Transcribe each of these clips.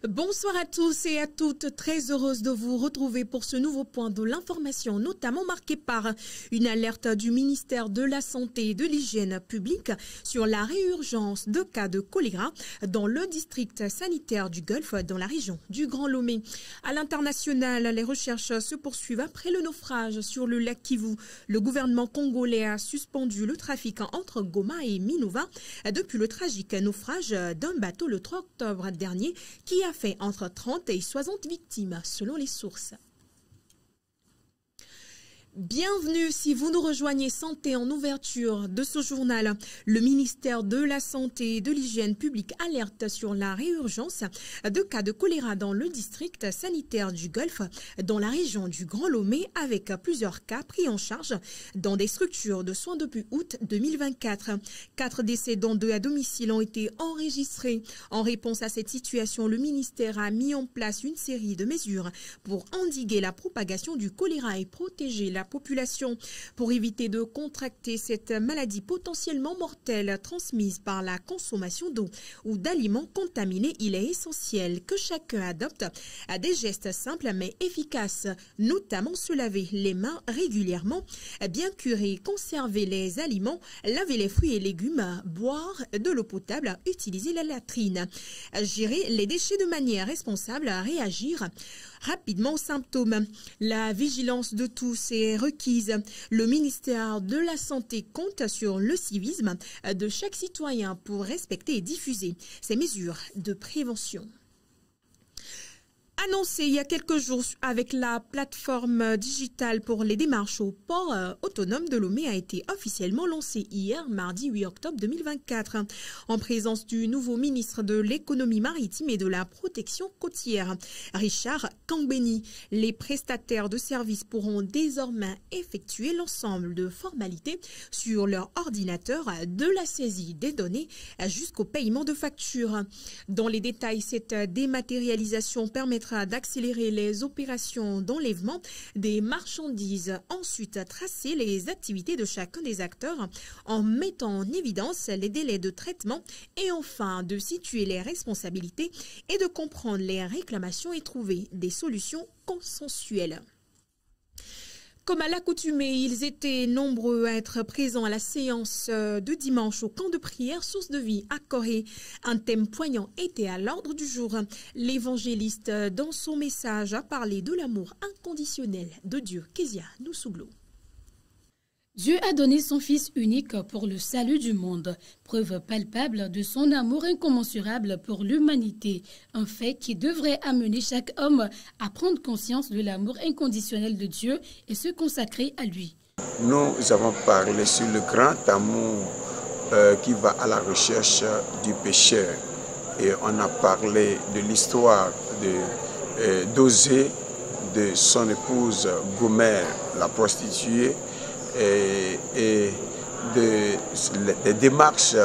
Bonsoir à tous et à toutes, très heureuse de vous retrouver pour ce nouveau point de l'information, notamment marqué par une alerte du ministère de la Santé et de l'Hygiène publique sur la réurgence de cas de choléra dans le district sanitaire du Golfe, dans la région du Grand Lomé. À l'international, les recherches se poursuivent après le naufrage sur le lac Kivu. Le gouvernement congolais a suspendu le trafic entre Goma et Minova depuis le tragique naufrage d'un bateau le 3 octobre dernier qui a fait entre 30 et 60 victimes selon les sources. Bienvenue si vous nous rejoignez Santé en ouverture de ce journal. Le ministère de la Santé et de l'Hygiène publique alerte sur la réurgence de cas de choléra dans le district sanitaire du Golfe, dans la région du Grand Lomé, avec plusieurs cas pris en charge dans des structures de soins depuis août 2024. 4 décès dont 2 à domicile ont été enregistrés. En réponse à cette situation, le ministère a mis en place une série de mesures pour endiguer la propagation du choléra et protéger la population. Pour éviter de contracter cette maladie potentiellement mortelle transmise par la consommation d'eau ou d'aliments contaminés, il est essentiel que chacun adopte des gestes simples mais efficaces, notamment se laver les mains régulièrement, bien curer, conserver les aliments, laver les fruits et légumes, boire de l'eau potable, utiliser la latrine, gérer les déchets de manière responsable, réagir rapidement aux symptômes. La vigilance de tous est requise. Le ministère de la Santé compte sur le civisme de chaque citoyen pour respecter et diffuser ces mesures de prévention. Annoncé il y a quelques jours avec la plateforme digitale pour les démarches au port autonome de Lomé a été officiellement lancé hier, mardi 8 octobre 2024, en présence du nouveau ministre de l'économie maritime et de la protection côtière, Richard Kambeni. Les prestataires de services pourront désormais effectuer l'ensemble de formalités sur leur ordinateur, de la saisie des données jusqu'au paiement de factures. Dans les détails, cette dématérialisation permettra d'accélérer les opérations d'enlèvement des marchandises, ensuite tracer les activités de chacun des acteurs en mettant en évidence les délais de traitement et enfin de situer les responsabilités et de comprendre les réclamations et trouver des solutions consensuelles. Comme à l'accoutumée, ils étaient nombreux à être présents à la séance de dimanche au camp de prière Source de Vie à Corée. Un thème poignant était à l'ordre du jour. L'évangéliste, dans son message, a parlé de l'amour inconditionnel de Dieu. Kezia Noussouglo. Dieu a donné son Fils unique pour le salut du monde, preuve palpable de son amour incommensurable pour l'humanité, un fait qui devrait amener chaque homme à prendre conscience de l'amour inconditionnel de Dieu et se consacrer à lui. Nous avons parlé sur le grand amour qui va à la recherche du pécheur et on a parlé de l'histoire d'Osée, de son épouse Gomer, la prostituée, et des démarches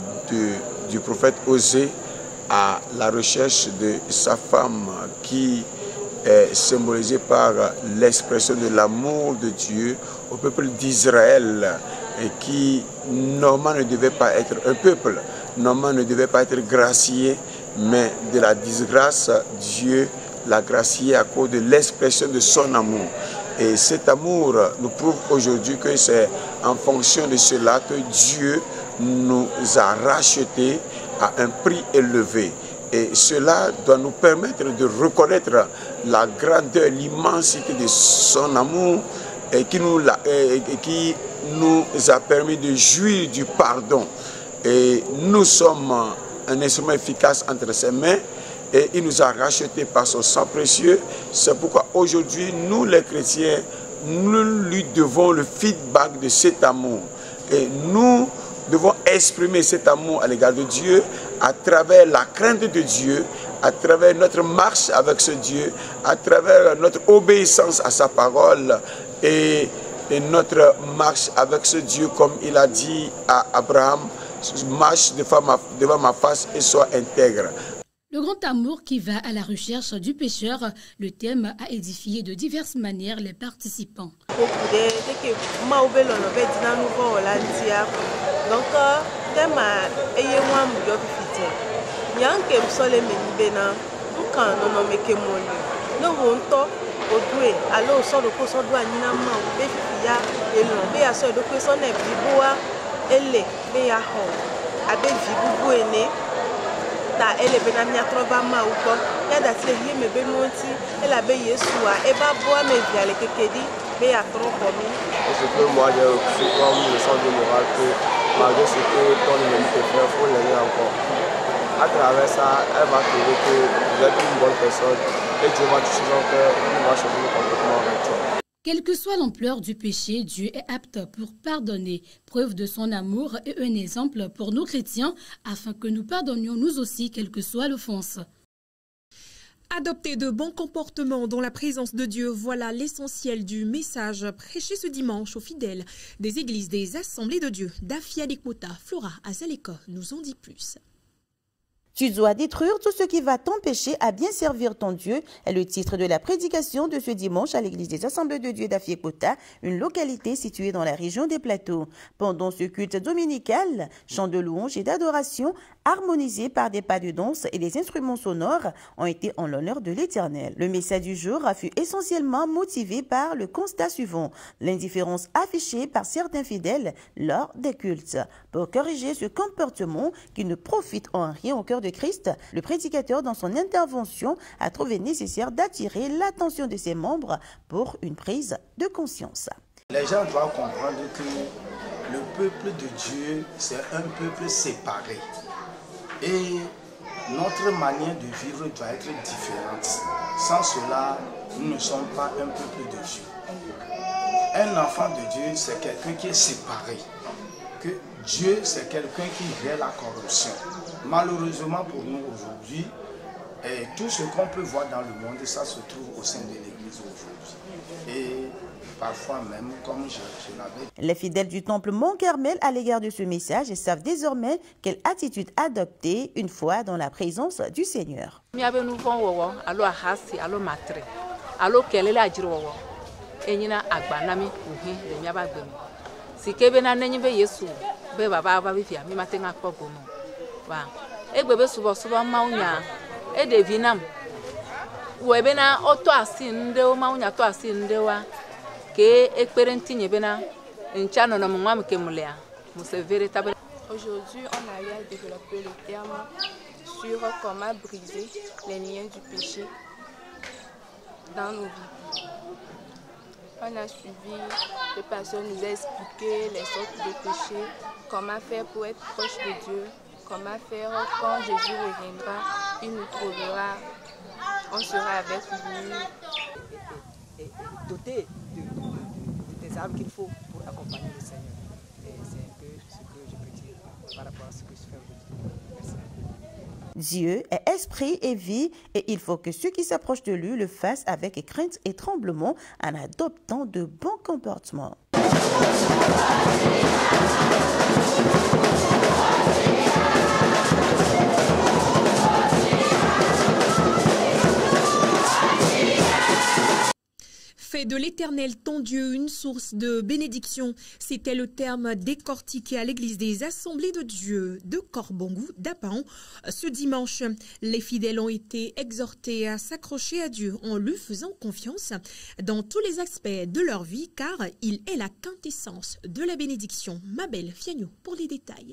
du prophète Osée à la recherche de sa femme qui est symbolisée par l'expression de l'amour de Dieu au peuple d'Israël et qui normalement ne devait pas être un peuple, normalement ne devait pas être gracié, mais de la disgrâce, Dieu l'a gracié à cause de l'expression de son amour. Et cet amour nous prouve aujourd'hui que c'est en fonction de cela que Dieu nous a rachetés à un prix élevé. Et cela doit nous permettre de reconnaître la grandeur, l'immensité de son amour et qui nous a permis de jouir du pardon. Et nous sommes un instrument efficace entre ses mains. Et il nous a rachetés par son sang précieux. C'est pourquoi aujourd'hui, nous les chrétiens, nous lui devons le feedback de cet amour. Et nous devons exprimer cet amour à l'égard de Dieu à travers la crainte de Dieu, à travers notre marche avec ce Dieu, à travers notre obéissance à sa parole et notre marche avec ce Dieu, comme il a dit à Abraham, marche devant ma face et sois intègre. Le grand amour qui va à la recherche du pécheur, le thème a édifié de diverses manières les participants. kan nono meke mole no wonto odue alo so do ko so do anina ma o be fiya elon be ya so do ko so na biboa ele be ya ho abe vibubu ene ta ele be na nya trova ma uko ya da ti ye me be monti ela be Yesua e ba boa me via le kekedi be ya trovo mi. Ce que moi j'ai aussi comme leçon de morale que malgré ce que ton ennemi te fait, il faut l'aimer encore. À travers ça, elle va trouver que vous êtes une bonne personne et Dieu va toucher son cœur et il va changer le comportement avec toi. Quelle que soit l'ampleur du péché, Dieu est apte pour pardonner, preuve de son amour et un exemple pour nous chrétiens, afin que nous pardonnions nous aussi, quelle que soit l'offense. Adopter de bons comportements dans la présence de Dieu, voilà l'essentiel du message prêché ce dimanche aux fidèles des églises des Assemblées de Dieu. Dafia Dekmota, Flora Azaleko nous en dit plus. Tu dois détruire tout ce qui va t'empêcher à bien servir ton Dieu est le titre de la prédication de ce dimanche à l'église des Assemblées de Dieu d'Afiekota, une localité située dans la région des Plateaux. Pendant ce culte dominical, chants de louange et d'adoration, harmonisés par des pas de danse et des instruments sonores, ont été en l'honneur de l'Éternel. Le message du jour a fut essentiellement motivé par le constat suivant, l'indifférence affichée par certains fidèles lors des cultes. Pour corriger ce comportement qui ne profite en rien au cœur de Christ, le prédicateur dans son intervention a trouvé nécessaire d'attirer l'attention de ses membres pour une prise de conscience. Les gens doivent comprendre que le peuple de Dieu, c'est un peuple séparé. Et notre manière de vivre doit être différente. Sans cela, nous ne sommes pas un peuple de Dieu. Un enfant de Dieu, c'est quelqu'un qui est séparé. Que Dieu, c'est quelqu'un qui vient la corruption. Malheureusement pour nous aujourd'hui, tout ce qu'on peut voir dans le monde, ça se trouve au sein de l'Église aujourd'hui. Et parfois même, comme je l'avais dit. Les fidèles du temple Mont-Carmel à l'égard de ce message savent désormais quelle attitude adopter une fois dans la présence du Seigneur. Egbebe subo maunya edevinam webena oto asin ndewo maunya to asin ndewa ke ekperenti nyebena nchano na mwa mkemulea musevere tabel. Aujourd'hui, on a eu à développer le terme sur comment briser les liens du péché dans nos vies. On a suivi, le pasteur nous a expliqué les sortes de péchés, comment faire pour être proche de Dieu. Comment faire quand Jésus reviendra, il nous trouvera, on sera avec lui. Et doter des armes qu'il faut pour accompagner le Seigneur. Et c'est un peu ce que je peux dire par rapport à ce que je fais aujourd'hui. Merci. Dieu est esprit et vie et il faut que ceux qui s'approchent de lui le fassent avec crainte et tremblement en adoptant de bons comportements. Fais de l'Éternel ton Dieu une source de bénédiction. C'était le terme décortiqué à l'église des Assemblées de Dieu de Corbongou d'Apaon. Ce dimanche, les fidèles ont été exhortés à s'accrocher à Dieu en lui faisant confiance dans tous les aspects de leur vie car il est la quintessence de la bénédiction. Mabel Fiagno pour les détails.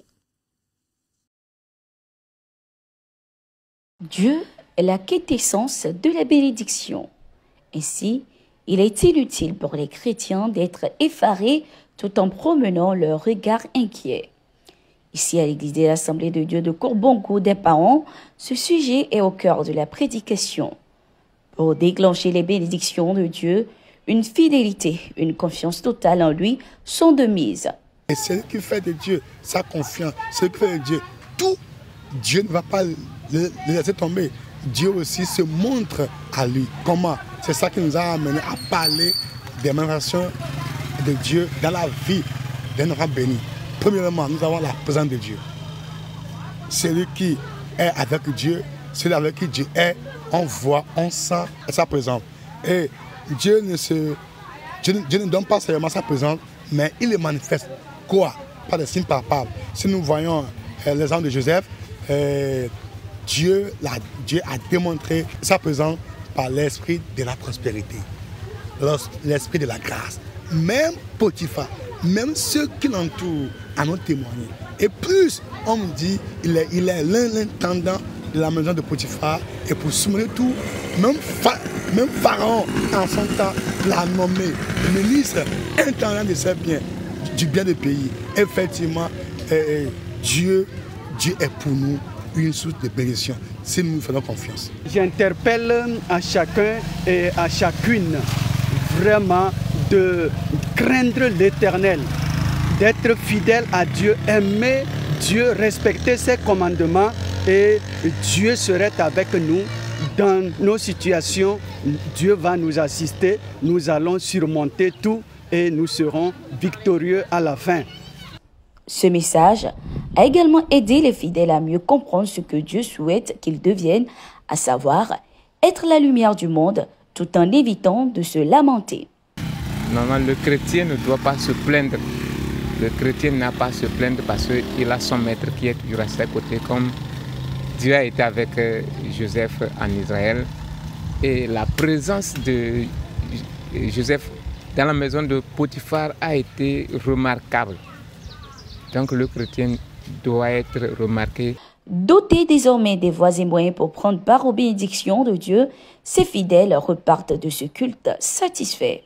Dieu est la quintessence de la bénédiction. Ainsi, il est inutile pour les chrétiens d'être effarés tout en promenant leur regard inquiet. Ici, à l'église des Assemblées de Dieu de Corbongou d'Apaon, ce sujet est au cœur de la prédication. Pour déclencher les bénédictions de Dieu, une fidélité, une confiance totale en lui sont de mise. Et celui qui fait de Dieu sa confiance, celui qui fait de Dieu tout, Dieu ne va pas le laisser tomber. Dieu aussi se montre à lui. Comment? C'est ça qui nous a amené à parler des manifestations de Dieu dans la vie d'un enfant béni. Premièrement, nous avons la présence de Dieu. Celui qui est avec Dieu, celui avec qui Dieu est, on voit, on sent sa présence. Et Dieu ne donne pas seulement sa présence, mais il le manifeste. Quoi? Par des signes palpables. Si nous voyons l'exemple de Joseph, Dieu a démontré sa présence par l'esprit de la prospérité, l'esprit de la grâce. Même Potiphar, même ceux qui l'entourent en ont témoigné. Et plus on me dit, il est l'intendant de la maison de Potiphar, et pour soumettre tout, même Pharaon en son temps l'a nommé ministre intendant de ses biens, du bien du pays. Effectivement, Dieu est pour nous une source de bénédiction si nous faisons confiance. J'interpelle à chacun et à chacune vraiment de craindre l'Éternel, d'être fidèle à Dieu, aimer Dieu, respecter ses commandements, et Dieu serait avec nous dans nos situations. Dieu va nous assister, nous allons surmonter tout et nous serons victorieux à la fin. Ce message a également aidé les fidèles à mieux comprendre ce que Dieu souhaite qu'ils deviennent, à savoir être la lumière du monde tout en évitant de se lamenter. Normalement, le chrétien ne doit pas se plaindre. Le chrétien n'a pas à se plaindre parce qu'il a son maître qui est toujours à ses côtés, comme Dieu a été avec Joseph en Israël. Et la présence de Joseph dans la maison de Potiphar a été remarquable. Donc le chrétien doit être remarqué. Dotés désormais des voies et moyens pour prendre part aux bénédictions de Dieu, ces fidèles repartent de ce culte satisfaits.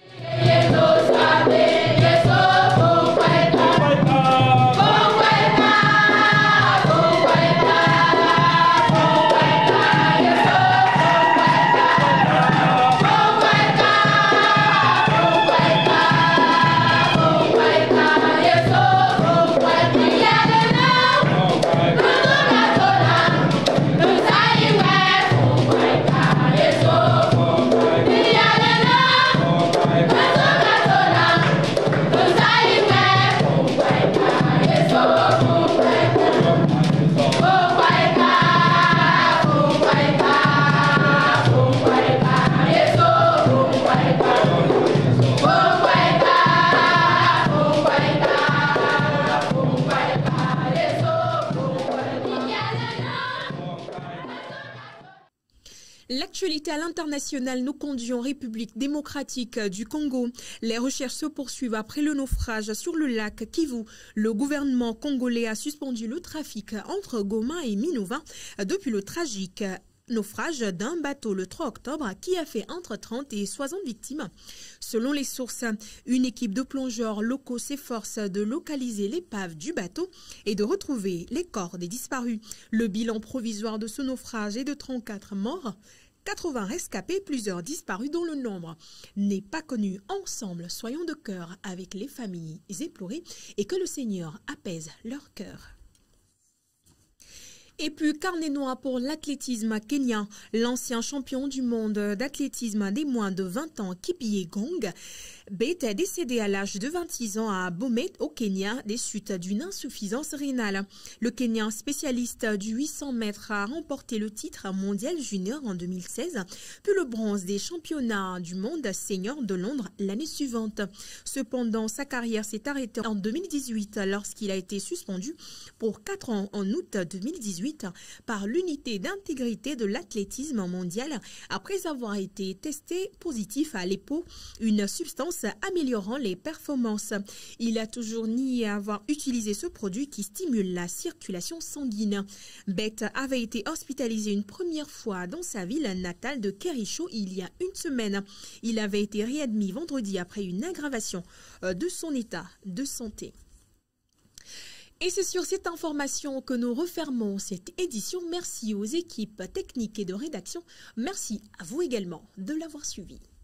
L'actualité à l'international nous conduit en République démocratique du Congo. Les recherches se poursuivent après le naufrage sur le lac Kivu. Le gouvernement congolais a suspendu le trafic entre Goma et Minova depuis le tragique naufrage d'un bateau le 3 octobre qui a fait entre 30 et 60 victimes. Selon les sources, une équipe de plongeurs locaux s'efforce de localiser l'épave du bateau et de retrouver les corps des disparus. Le bilan provisoire de ce naufrage est de 34 morts, 80 rescapés, plusieurs disparus dont le nombre n'est pas connu. Ensemble, soyons de cœur avec les familles éplorées et que le Seigneur apaise leur cœur. Et puis, carnet noir pour l'athlétisme kenyan. L'ancien champion du monde d'athlétisme des moins de 20 ans, Kipyegon Gong, est décédé à l'âge de 26 ans à Bomet, au Kenya, des suites d'une insuffisance rénale. Le Kenyan spécialiste du 800 mètres a remporté le titre mondial junior en 2016, puis le bronze des championnats du monde senior de Londres l'année suivante. Cependant, sa carrière s'est arrêtée en 2018 lorsqu'il a été suspendu pour 4 ans en août 2018 par l'unité d'intégrité de l'athlétisme mondial après avoir été testé positif à l'EPO, une substance améliorant les performances. Il a toujours nié avoir utilisé ce produit qui stimule la circulation sanguine. Bett avait été hospitalisé une première fois dans sa ville natale de Kericho il y a une semaine. Il avait été réadmis vendredi après une aggravation de son état de santé. Et c'est sur cette information que nous refermons cette édition. Merci aux équipes techniques et de rédaction. Merci à vous également de l'avoir suivi.